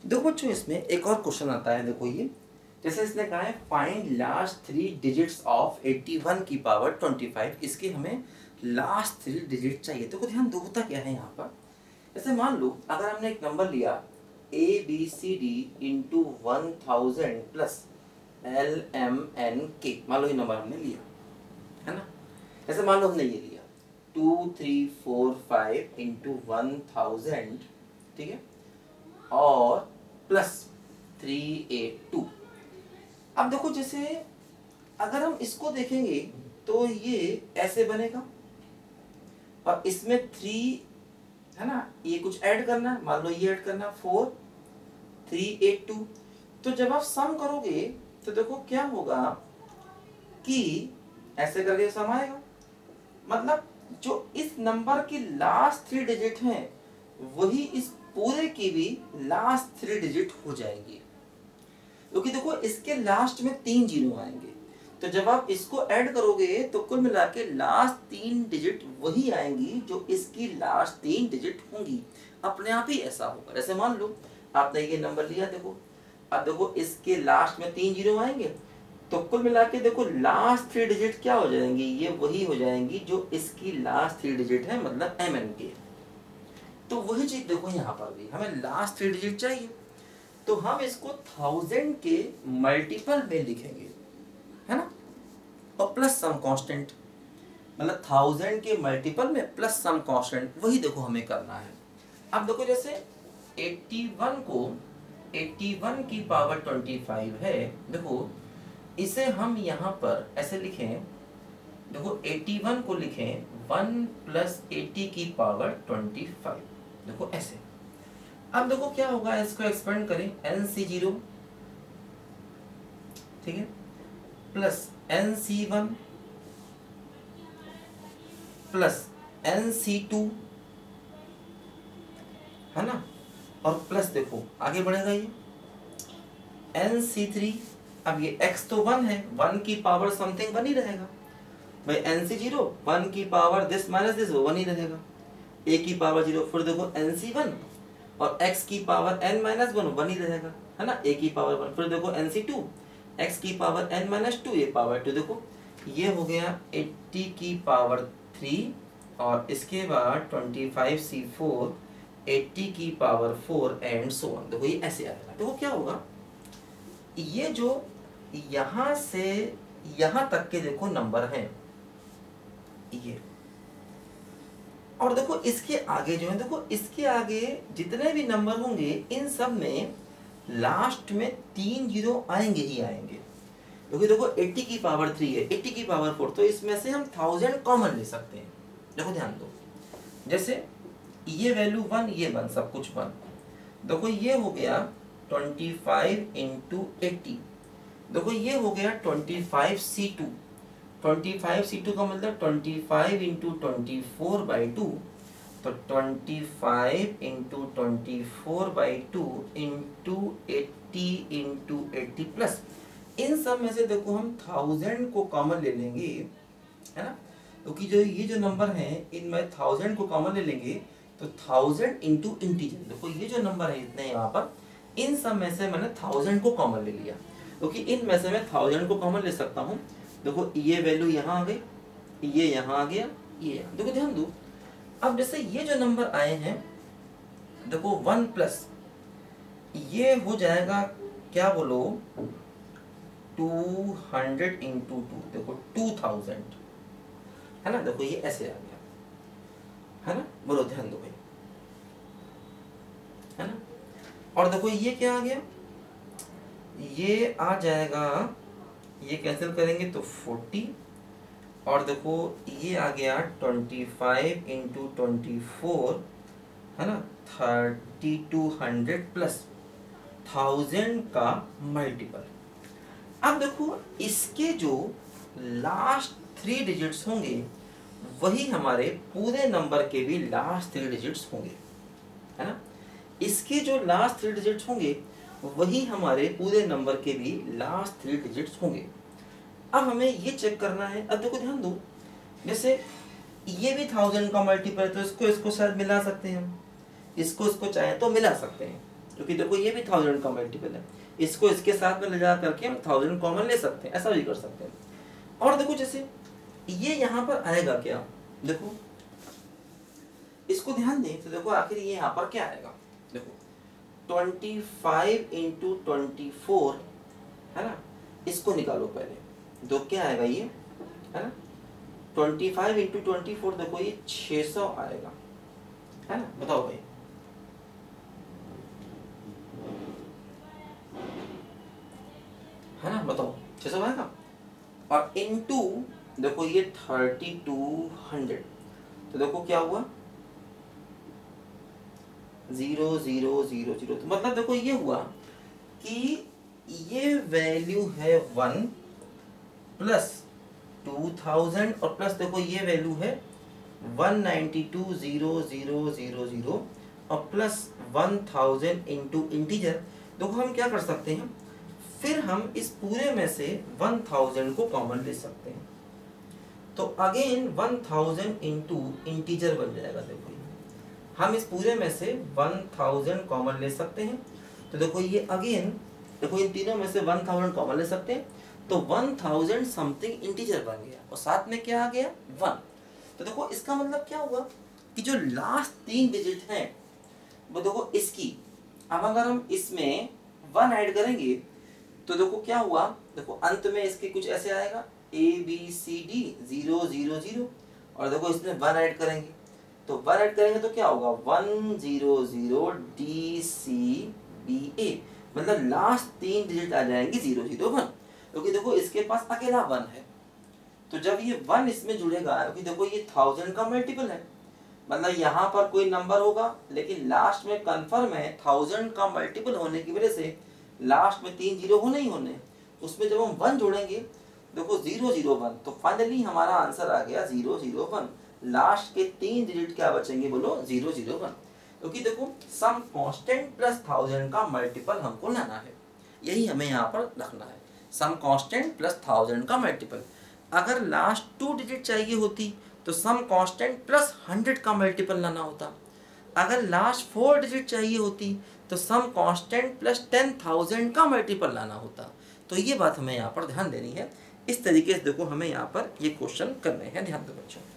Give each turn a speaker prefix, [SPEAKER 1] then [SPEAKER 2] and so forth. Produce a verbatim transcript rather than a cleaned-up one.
[SPEAKER 1] देखो बच्चों इसमें एक और क्वेश्चन आता है, देखो ये जैसे इसने कहा है find last three digits of इक्यासी की पावर पच्चीस, इसके हमें लास्ट थ्री डिजिट चाहिए। देखो ध्यान दो होता क्या है यहाँ पर, जैसे मान लो अगर हमने एक नंबर लिया A B C D into one thousand plus L M N के, मान लो ये नंबर हमने लिया है ना। जैसे मान लो हमने ये लिया two three four five into one thousand, ठीक है, और प्लस थ्री एट टू। अब देखो जैसे अगर हम इसको देखेंगे तो ये ऐसे बनेगा और इसमें थ्री है ना, ये कुछ ऐड करना है, मान लो ये ऐड करना फोर थ्री एट टू। तो जब आप सम करोगे तो देखो क्या होगा कि ऐसे करके सम आएगा, मतलब जो इस नंबर की लास्ट थ्री डिजिट हैं वही इस पूरे की भी लास्ट थ्री डिजिट हो जाएंगी, क्योंकि देखो इसके लास्ट में तीन जीरो आएंगे। तो जब आप इसको ऐड करोगे तो कुल मिला के लास्ट तीन डिजिट वही आएंगी जो इसकी लास्ट तीन डिजिट होंगी, अपने आप ही ऐसा होगा। जैसे मान लो आपने ये नंबर लिया, देखो अब देखो इसके लास्ट में तीन जीरो आएंगे, तो कुल मिला के देखो लास्ट थ्री डिजिट क्या हो जाएंगी, ये वही हो जाएंगी जो इसकी लास्ट थ्री डिजिट है, मतलब एम एन के। तो वही चीज देखो यहाँ पर भी हमें लास्ट थ्री डिजिट चाहिए, तो हम इसको थाउजेंड के मल्टीपल में लिखेंगे है ना, और प्लस सम कांस्टेंट, मतलब थाउजेंड के मल्टीपल में प्लस सम कांस्टेंट, वही देखो हमें करना है। अब देखो जैसे इक्यासी को इक्यासी की पावर पच्चीस है, देखो इसे हम यहाँ पर ऐसे लिखें, देखो इक्यासी को लिखें वन प्लस अस्सी की पावर पच्चीस, देखो ऐसे। अब देखो क्या होगा, इसको एक्सपेंड करें एन सी जीरो, ठीक है, plus N C one plus N C two है ना, और प्लस देखो आगे बढ़ेगा ये एन सी थ्री। अब ये x तो वन है, वन की पावर समथिंग वन ही रहेगा भाई, एन सी जीरो वन की power this minus this one ही रहेगा, a की पावर जीरो, फिर देखो एन सी वन और x की power n minus one one ही रहेगा है ना, a की पावर वन, फिर देखो एन सी टू x की power n minus two a power two, देखो ये हो गया अस्सी की पावर थ्री और इसके बाद पच्चीस सी फोर अस्सी की power four and so on, देखो ये ऐसे आएगा। देखो क्या होगा, ये जो यहां से यहां तक के देखो नंबर हैं ये, और देखो इसके आगे जो है, देखो इसके आगे जितने भी नंबर होंगे इन सब में लास्ट में तीन जीरो आएंगे ही आएंगे, क्योंकि देखो अस्सी की पावर थ्री है, अस्सी की पावर फोर, तो इसमें से हम थाउजेंड कॉमन ले सकते हैं। देखो ध्यान दो, जैसे ये वैल्यू वन, ये वन, सब कुछ वन, देखो ये हो गया ट्वेंटी फाइव इंटू एट्टी, देखो ये हो गया twenty five C two, twenty five C two का मतलब twenty five into twenty four by two, तो twenty five into twenty four by two into eighty into eighty plus, इन सब में से देखो हम थाउजेंड को कॉमन ले लेंगे है ना, क्योंकि जो ये जो नंबर हैं इनमें थाउजेंड को कॉमन ले लेंगे, तो थाउजेंड इंटू इंटीजर, देखो ये जो नंबर है इतने यहाँ पर, इन सब में से मैंने थाउजेंड को कॉमन ले लिया, क्योंकि इन में से मैं थाउजेंड को कॉमन ले सकता हूँ। देखो ये वैल्यू यहाँ आ गई, ये यहाँ आ गया, ये यहाँ, देखो ध्यान दो। अब जैसे ये जो नंबर आए हैं, देखो वन प्लस ये हो जाएगा क्या बोलो, टू हंड्रेड इंटू टू, देखो टू थाउजेंड है ना, देखो ये ऐसे आ गया है ना, बोलो ध्यान दो भाई है ना। और देखो ये क्या आ गया, ये आ जाएगा, ये कैंसिल करेंगे तो फोर्टी, और देखो ये आ गया twenty five into twenty four है ना, thirty two hundred plus thousand का मल्टीपल। अब देखो इसके जो लास्ट थ्री डिजिट्स होंगे वही हमारे पूरे नंबर के भी लास्ट थ्री डिजिट्स होंगे है ना, इसके जो लास्ट थ्री डिजिट्स होंगे वही हमारे पूरे नंबर के भी लास्ट थ्री डिजिट्स होंगे। अब हमें ये चेक करना है, अब देखो ध्यान दो, जैसे ये भी थाउजेंड का मल्टीपल है तो इसको इसको शायद मिला सकते हैं हम, इसको इसको चाहे तो मिला सकते हैं, क्योंकि देखो ये भी थाउजेंड का मल्टीपल है, इसको इसके साथ में ले जा करके हम थाउजेंड कॉमन ले सकते हैं, ऐसा भी कर सकते हैं। और देखो जैसे ये यहाँ पर आएगा क्या, देखो इसको ध्यान दें तो देखो आखिर ये यहाँ पर क्या आएगा, देखो twenty five into twenty four है ना, इसको निकालो पहले, तो क्या आएगा ये है ना, twenty five into twenty four देखो ये छः सौ आएगा है ना, बताओ भाई है ना, बताओ छः सौ आएगा। और इनटू देखो ये थर्टी टू हंड्रेड, तो देखो क्या हुआ जीरो जीरो जीरो जीरो, तो मतलब देखो ये हुआ कि ये वैल्यू है वन प्लस टू थाउजेंड और प्लस देखो ये वैल्यू है one ninety two zero zero zero zero और plus one thousand into integer. देखो हम क्या कर सकते हैं, फिर हम इस पूरे में से वन थाउजेंड को कॉमन ले सकते हैं, तो again one thousand into integer बन जाएगा। देखो हम इस पूरे में से वन थाउजेंड कॉमन ले सकते हैं, तो देखो ये अगेन देखो इन तीनों में से वन थाउजेंड कॉमन ले सकते हैं, तो वन थाउजेंड समथिंग इंटीजर बन गया और साथ में क्या आ गया वन। तो देखो इसका मतलब क्या हुआ कि जो लास्ट तीन डिजिट हैं वो देखो इसकी, अब अगर हम इसमें वन ऐड करेंगे तो देखो क्या हुआ, देखो अंत में इसके कुछ ऐसे आएगा A B C D zero zero zero, और देखो इसमें वन ऐड करेंगे तो वन ऐड करेंगे तो क्या होगा one zero zero D C B A, मतलब लास्ट तीन डिजिट आ जाएंगे जीरो जीरो वन, क्योंकि देखो इसके पास अकेला वन है, तो जब ये वन इसमें जुड़ेगा क्योंकि देखो ये थाउजेंड का मल्टीपल है, मतलब यहाँ पर कोई नंबर होगा लेकिन लास्ट में कंफर्म है थाउजेंड का मल्टीपल होने की वजह से लास्ट में तीन जीरो होने ही होने, उसमें जब हम वन जोड़ेंगे देखो जीरो जीरो वन, तो फाइनली हमारा आंसर आ गया जीरो जीरो वन। लास्ट के तीन डिजिट क्या बचेंगे बोलो जीरो जीरो वन, क्योंकि देखो सम कांस्टेंट प्लस थाउजेंड का मल्टीपल हमको लाना है, यही हमें यहाँ पर रखना है, सम कांस्टेंट प्लस थाउजेंड का मल्टीपल। अगर लास्ट टू डिजिट चाहिए होती तो सम कांस्टेंट प्लस हंड्रेड का मल्टीपल लाना होता, अगर लास्ट फोर डिजिट चाहिए होती तो some constant plus ten thousand का मल्टीपल लाना होता। तो ये बात हमें यहाँ पर ध्यान देनी है, इस तरीके से देखो हमें यहाँ पर ये क्वेश्चन करने हैं, ध्यान दो बच्चों।